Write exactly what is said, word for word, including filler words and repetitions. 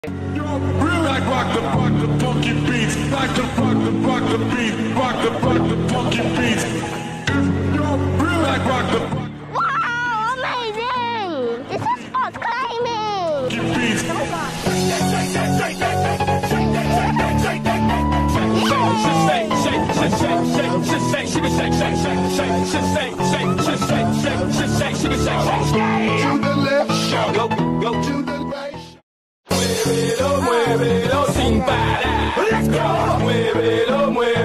Like rock the rock the funky beats, like the rock the rock the beat, rock the rock the funky beats. Like rock the Wow, amazing! This is spot climbing. funky beats. To the left, go, go to the right. Muévelo, muévelo sin parar. Let's go. Muévelo, muévelo.